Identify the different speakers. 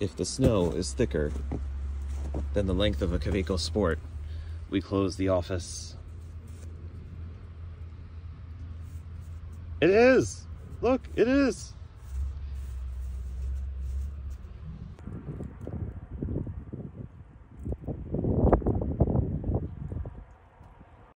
Speaker 1: if the snow is thicker than the length of a Kaweco Sport, we close the office. It is! Look, it is!